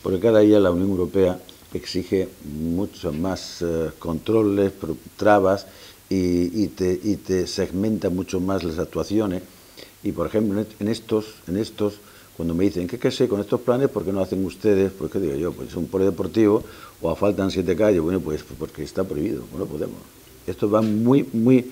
porque cada día la Unión Europea exige muchos más controles, trabas y te segmenta mucho más las actuaciones. Y, por ejemplo, en estos cuando me dicen, ¿qué sé con estos planes? ¿Por qué no hacen ustedes? Pues, ¿qué digo yo? Pues un polideportivo o faltan 7 calles. Bueno, pues porque está prohibido, no podemos. Estos van muy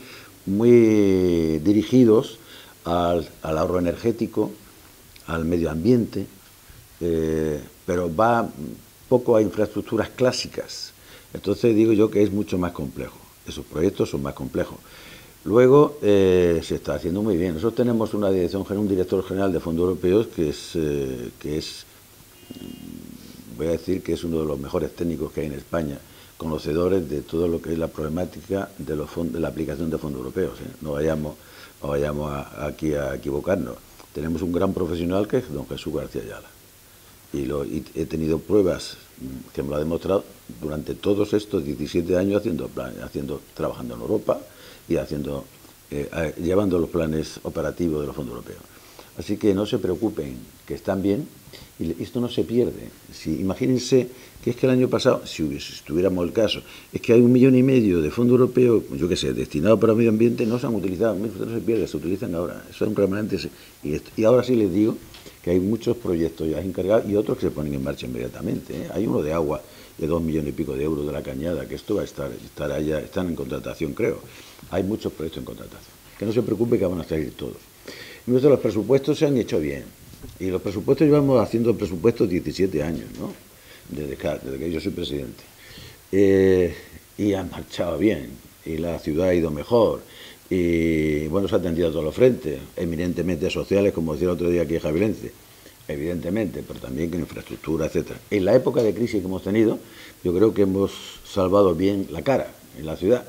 dirigidos al ahorro energético, al medio ambiente, pero va poco a infraestructuras clásicas. Entonces digo yo que es mucho más complejo. Esos proyectos son más complejos. Luego se está haciendo muy bien. Nosotros tenemos una dirección general, un director general de fondos europeos que es, voy a decir que es uno de los mejores técnicos que hay en España, conocedores de todo lo que es la problemática de la aplicación de fondos europeos. No vayamos aquí a equivocarnos. Tenemos un gran profesional que es don Jesús García Ayala. Y he tenido pruebas que me lo ha demostrado durante todos estos 17 años trabajando en Europa y llevando los planes operativos de los fondos europeos. Así que no se preocupen, que están bien y esto no se pierde. Imagínense que es que el año pasado, si estuviéramos el caso, es que hay 1,5 millones de fondos europeos, yo qué sé, destinados para el medio ambiente, no se han utilizado, no se pierde, se utilizan ahora. Eso es un remanente. Y ahora sí les digo que hay muchos proyectos ya encargados y otros que se ponen en marcha inmediatamente. Hay uno de agua de 2 millones y pico de euros de la Cañada, que esto va a estar allá, están en contratación, creo. Hay muchos proyectos en contratación. Que no se preocupe que van a salir todos. Y los presupuestos se han hecho bien. Y los presupuestos, llevamos haciendo presupuestos 17 años, ¿no? Desde que yo soy presidente. Y han marchado bien. Y la ciudad ha ido mejor. Y bueno, se ha atendido a todos los frentes, eminentemente sociales, como decía el otro día aquí en Javilense, evidentemente, pero también con infraestructura, etcétera. En la época de crisis que hemos tenido, yo creo que hemos salvado bien la cara en la ciudad.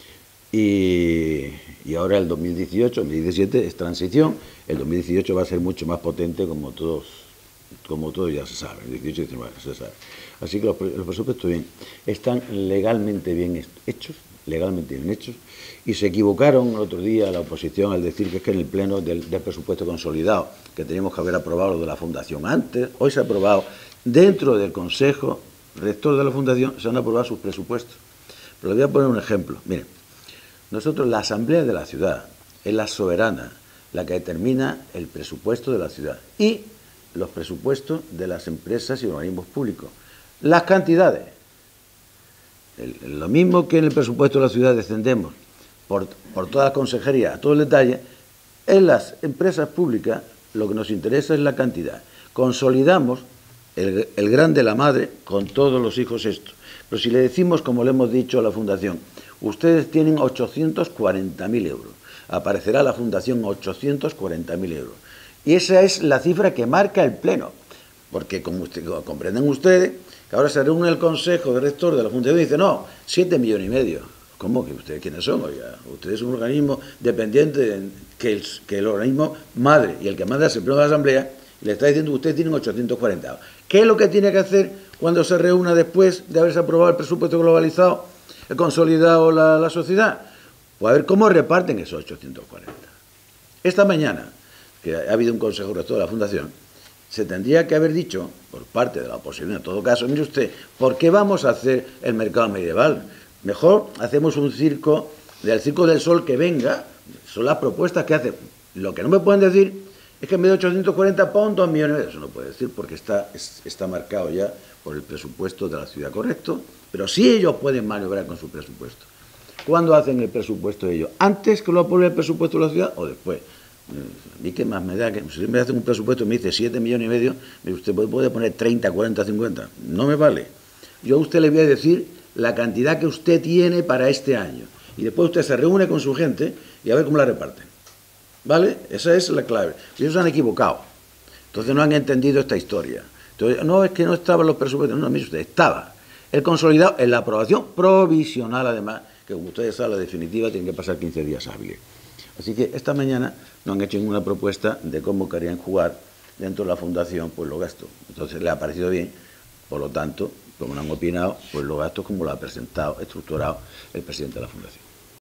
Y ahora el 2017 es transición, el 2018 va a ser mucho más potente como todos ya se sabe, el 18 y 19 se sabe. Así que los presupuestos bien, están legalmente bien hechos, y se equivocaron el otro día la oposición al decir que es que en el pleno del presupuesto consolidado, que teníamos que haber aprobado lo de la Fundación antes, hoy se ha aprobado dentro del Consejo Rector de la Fundación, se han aprobado sus presupuestos. Pero les voy a poner un ejemplo. Miren, nosotros, la Asamblea de la Ciudad es la soberana, la que determina el presupuesto de la ciudad y los presupuestos de las empresas y organismos públicos. Las cantidades. Lo mismo que en el presupuesto de la ciudad descendemos por toda la consejería, a todo el detalle, en las empresas públicas lo que nos interesa es la cantidad. Consolidamos el gran de la madre con todos los hijos estos. Pero si le decimos, como le hemos dicho a la Fundación, ustedes tienen 840.000 euros, aparecerá la Fundación 840.000 euros. Y esa es la cifra que marca el Pleno, porque como comprenden ustedes, que ahora se reúne el Consejo de Rector de la Fundación y dice, no, 7,5 millones. ¿Cómo? ¿Que ustedes quiénes son? Oiga, ustedes son un organismo dependiente que el organismo madre y el que manda es el Pleno de la Asamblea, y le está diciendo que ustedes tienen 840. ¿Qué es lo que tiene que hacer cuando se reúna después de haberse aprobado el presupuesto globalizado, consolidado la sociedad? Pues a ver cómo reparten esos 840. Esta mañana, que ha habido un Consejo Rector de la Fundación, se tendría que haber dicho, por parte de la oposición, en todo caso, mire usted, ¿por qué vamos a hacer el mercado medieval? Mejor hacemos un circo, del Circo del Sol que venga, son las propuestas que hacen. Lo que no me pueden decir es que en vez de 840 pon 2 millones, eso no puede decir porque está marcado ya por el presupuesto de la ciudad, correcto, pero sí ellos pueden maniobrar con su presupuesto. ¿Cuándo hacen el presupuesto ellos? ¿Antes que lo apruebe el presupuesto de la ciudad o después? ¿Y qué más me da? Que si me hacen un presupuesto y me dice 7,5 millones, usted puede poner 30, 40, 50. No me vale. Yo a usted le voy a decir la cantidad que usted tiene para este año. Y después usted se reúne con su gente y a ver cómo la reparten. ¿Vale? Esa es la clave. Ellos se han equivocado. Entonces no han entendido esta historia. Entonces, no es que no estaban los presupuestos. No, mire usted, estaba. El consolidado en la aprobación provisional, además, que como ustedes saben, la definitiva tiene que pasar 15 días hábiles. Así que esta mañana no han hecho ninguna propuesta de cómo querían jugar dentro de la Fundación pues los gastos. Entonces le ha parecido bien, por lo tanto, como no han opinado, pues los gastos como lo ha presentado, estructurado el presidente de la Fundación.